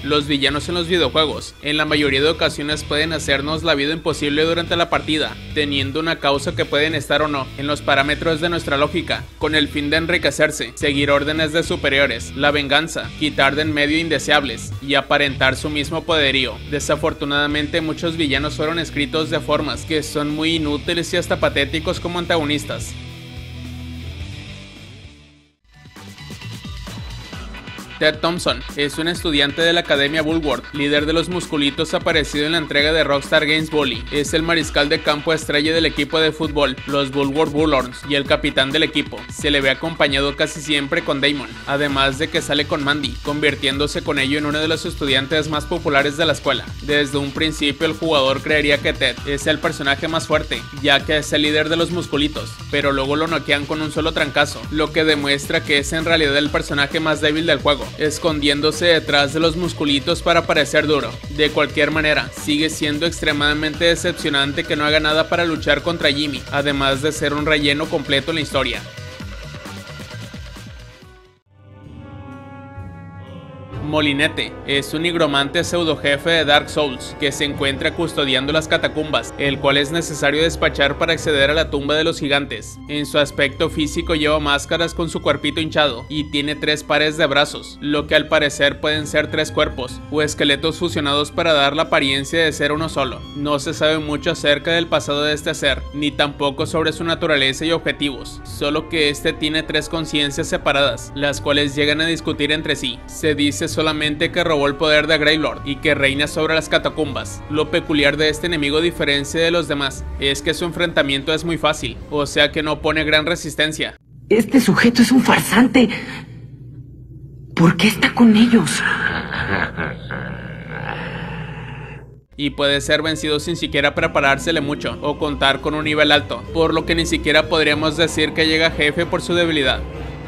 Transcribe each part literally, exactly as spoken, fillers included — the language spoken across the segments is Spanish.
Los villanos en los videojuegos, en la mayoría de ocasiones pueden hacernos la vida imposible durante la partida, teniendo una causa que pueden estar o no en los parámetros de nuestra lógica, con el fin de enriquecerse, seguir órdenes de superiores, la venganza, quitar de en medio indeseables y aparentar su mismo poderío. Desafortunadamente muchos villanos fueron escritos de formas que son muy inútiles y hasta patéticos como antagonistas. Ted Thompson es un estudiante de la Academia Bulworth, líder de los musculitos aparecido en la entrega de Rockstar Games Bully. Es el mariscal de campo estrella del equipo de fútbol, los Bulworth Bullhorns, y el capitán del equipo. Se le ve acompañado casi siempre con Damon, además de que sale con Mandy, convirtiéndose con ello en uno de los estudiantes más populares de la escuela. Desde un principio el jugador creería que Ted es el personaje más fuerte, ya que es el líder de los musculitos, pero luego lo noquean con un solo trancazo, lo que demuestra que es en realidad el personaje más débil del juego, escondiéndose detrás de los musculitos para parecer duro. De cualquier manera, sigue siendo extremadamente decepcionante que no haga nada para luchar contra Jimmy, además de ser un relleno completo en la historia. Molinete es un nigromante pseudo jefe de Dark Souls que se encuentra custodiando las catacumbas, el cual es necesario despachar para acceder a la tumba de los gigantes. En su aspecto físico lleva máscaras con su cuerpito hinchado y tiene tres pares de brazos, lo que al parecer pueden ser tres cuerpos o esqueletos fusionados para dar la apariencia de ser uno solo. No se sabe mucho acerca del pasado de este ser, ni tampoco sobre su naturaleza y objetivos, solo que este tiene tres conciencias separadas, las cuales llegan a discutir entre sí. Se dice solamente que robó el poder de Greylord y que reina sobre las catacumbas. Lo peculiar de este enemigo, a diferencia de los demás, es que su enfrentamiento es muy fácil, o sea que no pone gran resistencia. Este sujeto es un farsante. ¿Por qué está con ellos? Y puede ser vencido sin siquiera preparársele mucho o contar con un nivel alto, por lo que ni siquiera podríamos decir que llega jefe por su debilidad.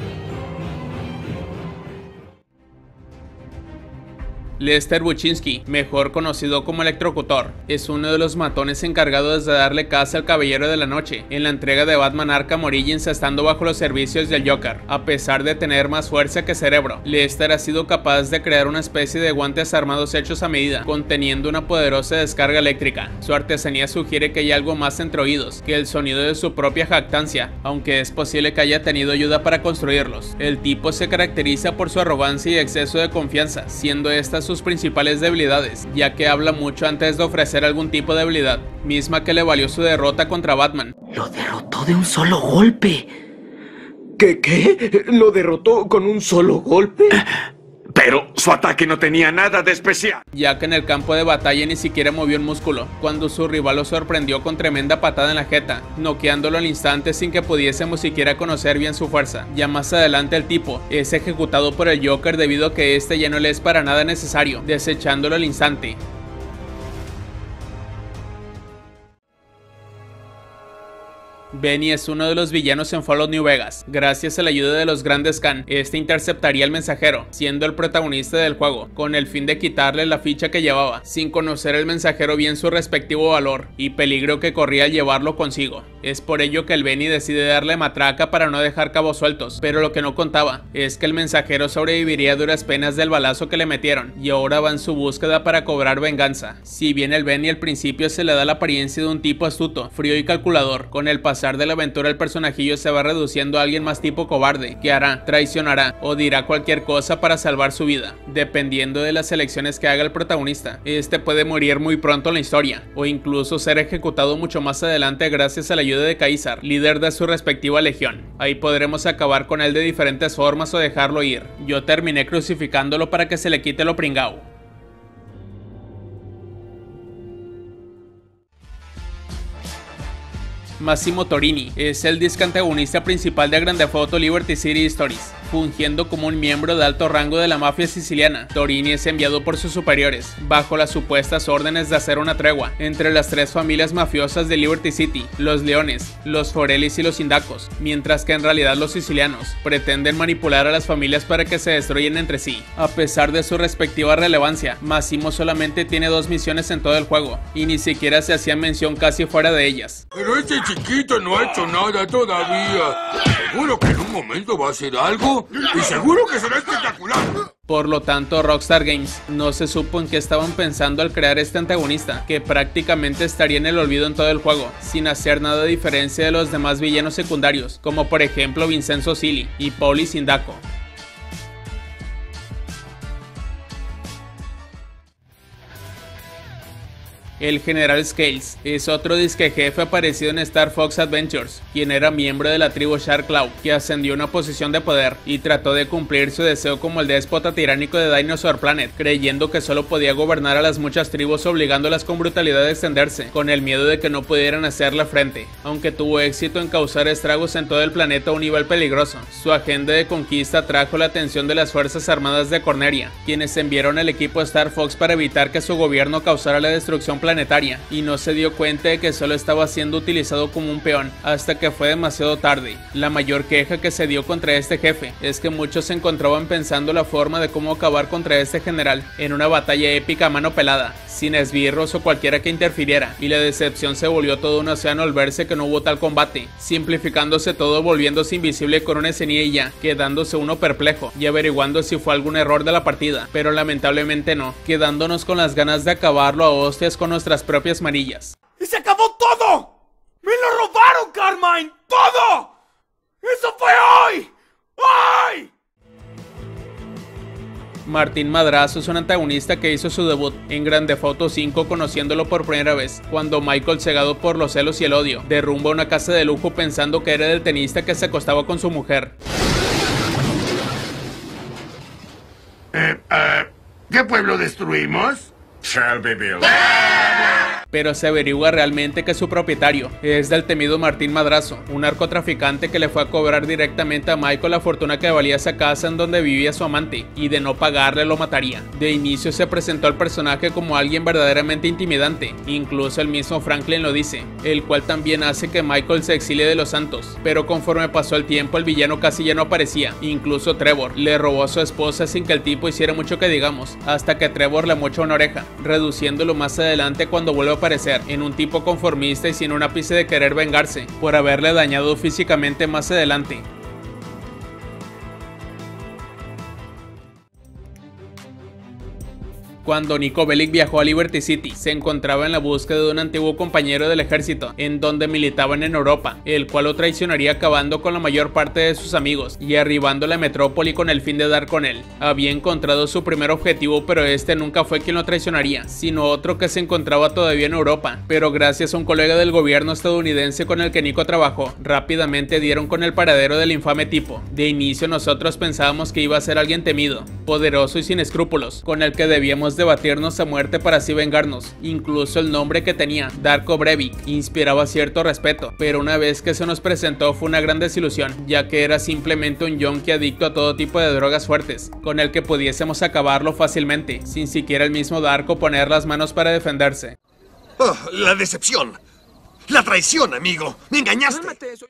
Lester Buczynski, mejor conocido como Electrocutor, es uno de los matones encargados de darle caza al Caballero de la Noche en la entrega de Batman Arkham Origins, estando bajo los servicios del Joker. A pesar de tener más fuerza que cerebro, Lester ha sido capaz de crear una especie de guantes armados hechos a medida, conteniendo una poderosa descarga eléctrica. Su artesanía sugiere que hay algo más entre oídos que el sonido de su propia jactancia, aunque es posible que haya tenido ayuda para construirlos. El tipo se caracteriza por su arrogancia y exceso de confianza, siendo estas sus principales debilidades, ya que habla mucho antes de ofrecer algún tipo de habilidad, misma que le valió su derrota contra Batman. Lo derrotó de un solo golpe. ¿Qué? ¿Qué? ¿Lo derrotó con un solo golpe? Pero su ataque no tenía nada de especial, ya que en el campo de batalla ni siquiera movió un músculo, cuando su rival lo sorprendió con tremenda patada en la jeta, noqueándolo al instante sin que pudiésemos siquiera conocer bien su fuerza. Ya más adelante el tipo es ejecutado por el Joker debido a que este ya no le es para nada necesario, desechándolo al instante. Benny es uno de los villanos en Fallout New Vegas. Gracias a la ayuda de los grandes Khan, este interceptaría al mensajero, siendo el protagonista del juego, con el fin de quitarle la ficha que llevaba, sin conocer el mensajero bien su respectivo valor y peligro que corría al llevarlo consigo. Es por ello que el Benny decide darle matraca para no dejar cabos sueltos, pero lo que no contaba es que el mensajero sobreviviría a duras penas del balazo que le metieron, y ahora va en su búsqueda para cobrar venganza. Si bien el Benny al principio se le da la apariencia de un tipo astuto, frío y calculador, con el pasar de la aventura el personajillo se va reduciendo a alguien más tipo cobarde, que hará, traicionará o dirá cualquier cosa para salvar su vida. Dependiendo de las elecciones que haga el protagonista, este puede morir muy pronto en la historia, o incluso ser ejecutado mucho más adelante gracias a la ayuda de Caesar, líder de su respectiva legión. Ahí podremos acabar con él de diferentes formas o dejarlo ir. Yo terminé crucificándolo para que se le quite lo pringao. Massimo Torini es el disc antagonista principal de Grand Theft Auto Liberty City Stories. Fungiendo como un miembro de alto rango de la mafia siciliana, Torini es enviado por sus superiores, bajo las supuestas órdenes de hacer una tregua entre las tres familias mafiosas de Liberty City, los Leones, los Forellis y los Indacos, mientras que en realidad los sicilianos pretenden manipular a las familias para que se destruyan entre sí. A pesar de su respectiva relevancia, Massimo solamente tiene dos misiones en todo el juego, y ni siquiera se hacía mención casi fuera de ellas. Pero este chiquito no ha hecho nada todavía. Seguro que en un momento va a hacer algo, y seguro que será espectacular. Por lo tanto, Rockstar Games no se supo en qué estaban pensando al crear este antagonista, que prácticamente estaría en el olvido en todo el juego, sin hacer nada de diferencia de los demás villanos secundarios, como por ejemplo Vincenzo Silly y Paulie Sindaco. El General Scales es otro disque jefe aparecido en Star Fox Adventures, quien era miembro de la tribu Shark Claw, que ascendió a una posición de poder y trató de cumplir su deseo como el déspota tiránico de Dinosaur Planet, creyendo que solo podía gobernar a las muchas tribus obligándolas con brutalidad a extenderse, con el miedo de que no pudieran hacerle frente. Aunque tuvo éxito en causar estragos en todo el planeta a un nivel peligroso, su agenda de conquista atrajo la atención de las Fuerzas Armadas de Corneria, quienes enviaron al equipo Star Fox para evitar que su gobierno causara la destrucción planetaria. planetaria y no se dio cuenta de que solo estaba siendo utilizado como un peón hasta que fue demasiado tarde. La mayor queja que se dio contra este jefe es que muchos se encontraban pensando la forma de cómo acabar contra este general en una batalla épica a mano pelada, sin esbirros o cualquiera que interfiriera, y la decepción se volvió todo un océano al verse que no hubo tal combate, simplificándose todo, volviéndose invisible con una escenilla y ya, quedándose uno perplejo y averiguando si fue algún error de la partida, pero lamentablemente no, quedándonos con las ganas de acabarlo a hostias con nuestras propias manillas. ¡Y se acabó todo! ¡Me lo robaron, Carmine! ¡Todo! ¡Eso fue hoy! ¡Hoy! Martín Madrazo es un antagonista que hizo su debut en Grand Theft Auto cinco, conociéndolo por primera vez, cuando Michael, cegado por los celos y el odio, derrumba una casa de lujo pensando que era el tenista que se acostaba con su mujer. Eh, uh, ¿Qué pueblo destruimos? Shelbyville. Pero se averigua realmente que su propietario es del temido Martín Madrazo, un narcotraficante que le fue a cobrar directamente a Michael la fortuna que valía esa casa en donde vivía su amante, y de no pagarle lo mataría. De inicio se presentó al personaje como alguien verdaderamente intimidante, incluso el mismo Franklin lo dice, el cual también hace que Michael se exilie de los Santos, pero conforme pasó el tiempo el villano casi ya no aparecía. Incluso Trevor le robó a su esposa sin que el tipo hiciera mucho que digamos, hasta que Trevor le mochó una oreja, reduciéndolo más adelante cuando vuelve a aparecer en un tipo conformista y sin un ápice de querer vengarse por haberle dañado físicamente más adelante. Cuando Niko Bellic viajó a Liberty City, se encontraba en la búsqueda de un antiguo compañero del ejército, en donde militaban en Europa, el cual lo traicionaría acabando con la mayor parte de sus amigos y arribando a la metrópoli con el fin de dar con él. Había encontrado su primer objetivo, pero este nunca fue quien lo traicionaría, sino otro que se encontraba todavía en Europa, pero gracias a un colega del gobierno estadounidense con el que Niko trabajó, rápidamente dieron con el paradero del infame tipo. De inicio nosotros pensábamos que iba a ser alguien temido, poderoso y sin escrúpulos, con el que debíamos debatirnos a muerte para así vengarnos. Incluso el nombre que tenía, Darko Breivik, inspiraba cierto respeto, pero una vez que se nos presentó fue una gran desilusión, ya que era simplemente un yonki adicto a todo tipo de drogas fuertes, con el que pudiésemos acabarlo fácilmente, sin siquiera el mismo Darko poner las manos para defenderse. Oh, la decepción. La traición, amigo. Me engañaste.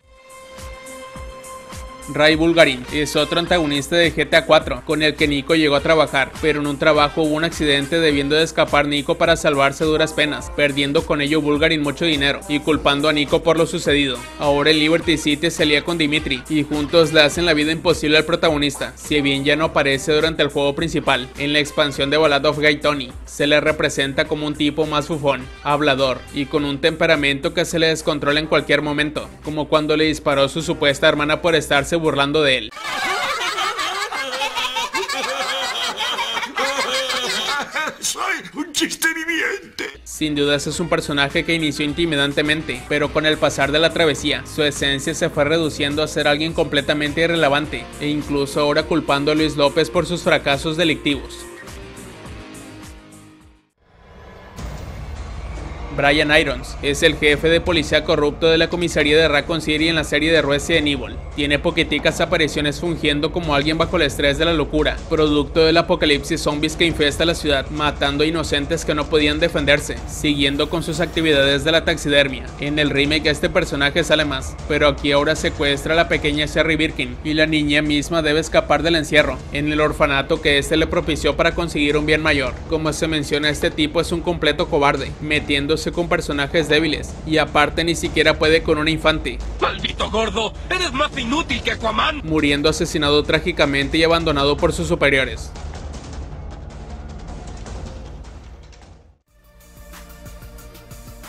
Ray Bulgarin es otro antagonista de G T A cuatro, con el que Niko llegó a trabajar, pero en un trabajo hubo un accidente debiendo de escapar Niko para salvarse a duras penas, perdiendo con ello Bulgarin mucho dinero y culpando a Niko por lo sucedido. Ahora en Liberty City se alía con Dimitri y juntos le hacen la vida imposible al protagonista, si bien ya no aparece durante el juego principal. En la expansión de Ballad of Gay Tony se le representa como un tipo más bufón, hablador y con un temperamento que se le descontrola en cualquier momento, como cuando le disparó a su supuesta hermana por estarse burlando de él. ¡Soy un chiste viviente! Sin dudas es un personaje que inició intimidantemente, pero con el pasar de la travesía, su esencia se fue reduciendo a ser alguien completamente irrelevante, e incluso ahora culpando a Luis López por sus fracasos delictivos. Brian Irons es el jefe de policía corrupto de la comisaría de Raccoon City en la serie de Resident Evil. Tiene poquiticas apariciones fungiendo como alguien bajo el estrés de la locura, producto del apocalipsis zombies que infesta la ciudad, matando a inocentes que no podían defenderse, siguiendo con sus actividades de la taxidermia. En el remake este personaje sale más, pero aquí ahora secuestra a la pequeña Sherry Birkin y la niña misma debe escapar del encierro en el orfanato que este le propició para conseguir un bien mayor. Como se menciona, este tipo es un completo cobarde, metiéndose con personajes débiles y aparte ni siquiera puede con un infante. ¡Maldito gordo! ¡Eres más inútil que Aquaman! Muriendo asesinado trágicamente y abandonado por sus superiores.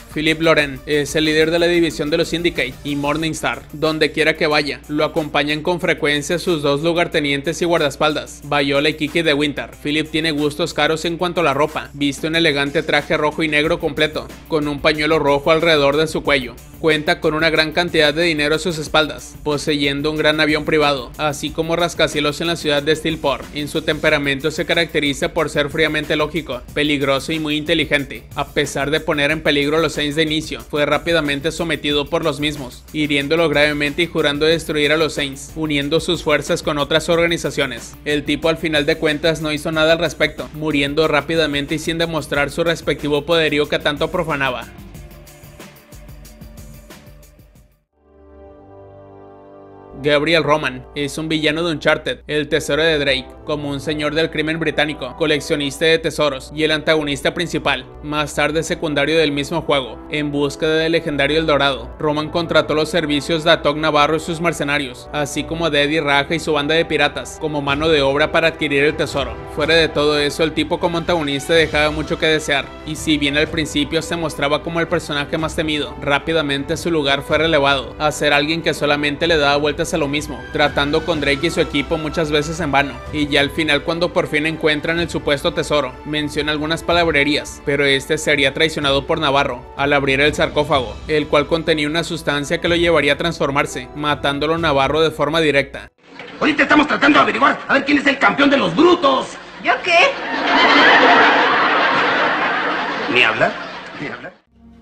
Philip Loren es el líder de la división de los Syndicate y Morningstar. Donde quiera que vaya, lo acompañan con frecuencia sus dos lugartenientes y guardaespaldas, Viola y Kiki de Winter. Philip tiene gustos caros en cuanto a la ropa, viste un elegante traje rojo y negro completo, con un pañuelo rojo alrededor de su cuello. Cuenta con una gran cantidad de dinero a sus espaldas, poseyendo un gran avión privado, así como rascacielos en la ciudad de Steelport. En su temperamento se caracteriza por ser fríamente lógico, peligroso y muy inteligente. A pesar de poner en peligro a los Saints de inicio, fue rápidamente sometido por los mismos, hiriéndolo gravemente y jurando destruir a los Saints, uniendo sus fuerzas con otras organizaciones. El tipo al final de cuentas no hizo nada al respecto, muriendo rápidamente y sin demostrar su respectivo poderío que tanto profanaba. Gabriel Roman es un villano de Uncharted, el tesoro de Drake, como un señor del crimen británico, coleccionista de tesoros y el antagonista principal, más tarde secundario del mismo juego. En búsqueda del legendario El Dorado, Roman contrató los servicios de Atok Navarro y sus mercenarios, así como de Eddie Raja y su banda de piratas, como mano de obra para adquirir el tesoro. Fuera de todo eso, el tipo como antagonista dejaba mucho que desear, y si bien al principio se mostraba como el personaje más temido, rápidamente su lugar fue relevado a ser alguien que solamente le daba vueltas a lo mismo, tratando con Drake y su equipo muchas veces en vano, y ya al final cuando por fin encuentran el supuesto tesoro, menciona algunas palabrerías, pero este sería traicionado por Navarro al abrir el sarcófago, el cual contenía una sustancia que lo llevaría a transformarse, matándolo Navarro de forma directa. Ahorita estamos tratando de averiguar a ver quién es el campeón de los brutos. ¿Yo qué? ¿Ni hablar? ¿Ni hablar?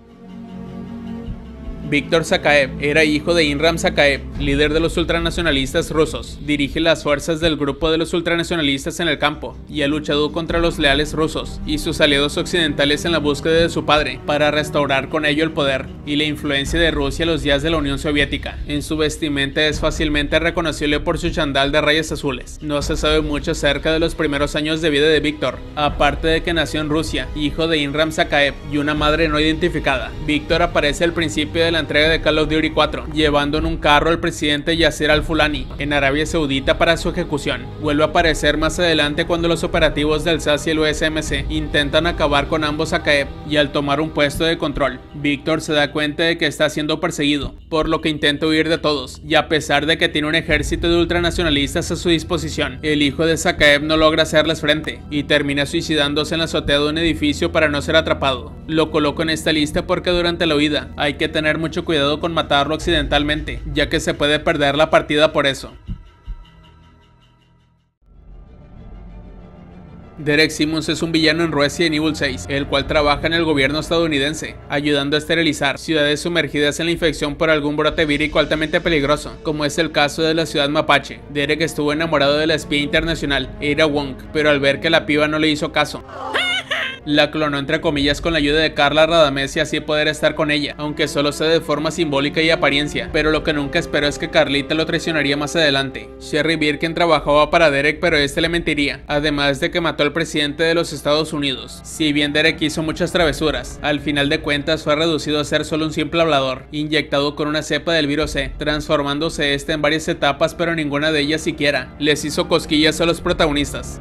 Víctor Zakaev era hijo de Imran Zakaev, líder de los ultranacionalistas rusos. Dirige las fuerzas del grupo de los ultranacionalistas en el campo y ha luchado contra los leales rusos y sus aliados occidentales en la búsqueda de su padre para restaurar con ello el poder y la influencia de Rusia a los días de la Unión Soviética. En su vestimenta es fácilmente reconocible por su chandal de rayas azules. No se sabe mucho acerca de los primeros años de vida de Víctor, aparte de que nació en Rusia, hijo de Imran Zakaev y una madre no identificada. Víctor aparece al principio de la entrega de Call of Duty cuatro, llevando en un carro al presidente Yasser Al-Fulani en Arabia Saudita para su ejecución. Vuelve a aparecer más adelante cuando los operativos del S A S y el U S M C intentan acabar con ambos Zakaev, y al tomar un puesto de control, Víctor se da cuenta de que está siendo perseguido, por lo que intenta huir de todos, y a pesar de que tiene un ejército de ultranacionalistas a su disposición, el hijo de Zakaev no logra hacerles frente, y termina suicidándose en la azotea de un edificio para no ser atrapado. Lo coloco en esta lista porque durante la huida hay que tener mucho cuidado con matarlo accidentalmente, ya que se puede perder la partida por eso. Derek Simmons es un villano en Resident Evil seis, el cual trabaja en el gobierno estadounidense, ayudando a esterilizar ciudades sumergidas en la infección por algún brote vírico altamente peligroso, como es el caso de la ciudad mapache. Derek estuvo enamorado de la espía internacional, Ada Wong, pero al ver que la piba no le hizo caso, la clonó entre comillas con la ayuda de Carla Radames y así poder estar con ella, aunque solo sea de forma simbólica y apariencia, pero lo que nunca esperó es que Carlita lo traicionaría más adelante. Sherry Birkin trabajaba para Derek, pero este le mentiría, además de que mató al presidente de los Estados Unidos. Si bien Derek hizo muchas travesuras, al final de cuentas fue reducido a ser solo un simple hablador, inyectado con una cepa del virus C, transformándose este en varias etapas, pero ninguna de ellas siquiera les hizo cosquillas a los protagonistas.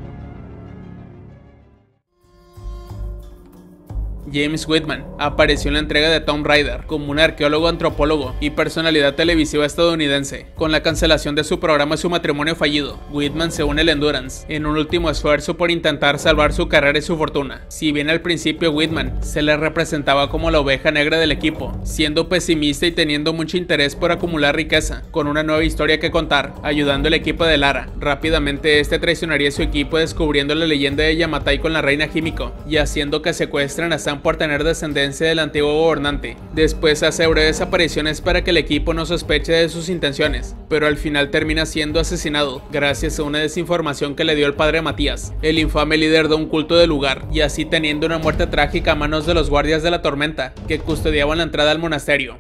James Whitman apareció en la entrega de Tomb Raider como un arqueólogo, antropólogo y personalidad televisiva estadounidense. Con la cancelación de su programa y su matrimonio fallido, Whitman se une al Endurance en un último esfuerzo por intentar salvar su carrera y su fortuna. Si bien al principio Whitman se le representaba como la oveja negra del equipo, siendo pesimista y teniendo mucho interés por acumular riqueza, con una nueva historia que contar, ayudando al equipo de Lara, rápidamente este traicionaría a su equipo descubriendo la leyenda de Yamatai con la reina Himiko y haciendo que secuestren a Sam por tener descendencia del antiguo gobernante. Después hace breves apariciones para que el equipo no sospeche de sus intenciones, pero al final termina siendo asesinado gracias a una desinformación que le dio el padre Matías, el infame líder de un culto del lugar, y así teniendo una muerte trágica a manos de los guardias de la tormenta que custodiaban la entrada al monasterio.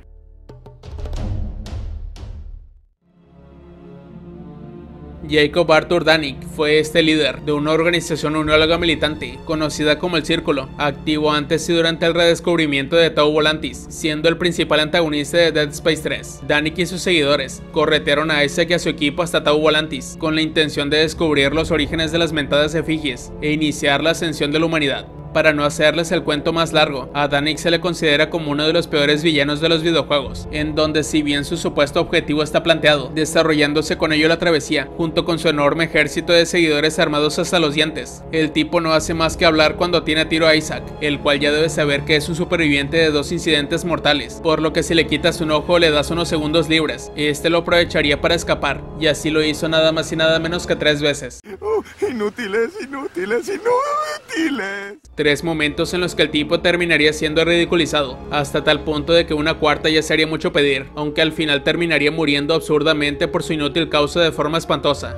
Jacob Arthur Danik fue este líder de una organización unióloga militante conocida como el Círculo, activo antes y durante el redescubrimiento de Tau Volantis, siendo el principal antagonista de Dead Space tres. Danik y sus seguidores corretearon a Isaac y a su equipo hasta Tau Volantis con la intención de descubrir los orígenes de las mentadas efigies e iniciar la ascensión de la humanidad. Para no hacerles el cuento más largo, a Danik se le considera como uno de los peores villanos de los videojuegos, en donde si bien su supuesto objetivo está planteado, desarrollándose con ello la travesía, junto con su enorme ejército de seguidores armados hasta los dientes, el tipo no hace más que hablar cuando tiene a tiro a Isaac, el cual ya debe saber que es un superviviente de dos incidentes mortales, por lo que si le quitas un ojo le das unos segundos libres, este lo aprovecharía para escapar, y así lo hizo nada más y nada menos que tres veces. Uh, inútiles, inútiles, inútiles. Tres momentos en los que el tipo terminaría siendo ridiculizado, hasta tal punto de que una cuarta ya sería mucho pedir, aunque al final terminaría muriendo absurdamente por su inútil causa de forma espantosa.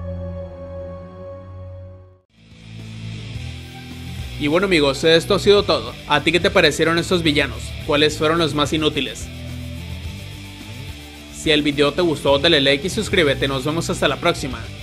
Y bueno amigos, esto ha sido todo. ¿A ti qué te parecieron estos villanos? ¿Cuáles fueron los más inútiles? Si el video te gustó, dale like y suscríbete, nos vemos hasta la próxima.